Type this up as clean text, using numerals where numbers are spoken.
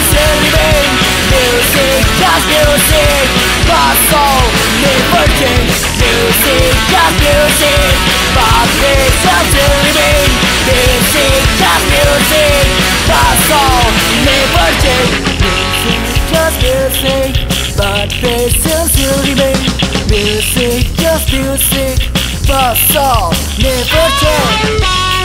still remain. Music, just music, but soul never change. Music, just music, but passion still remain. Music, just music, but soul never change. Music, just music, but passion still remain. Music, just music, but soul never change.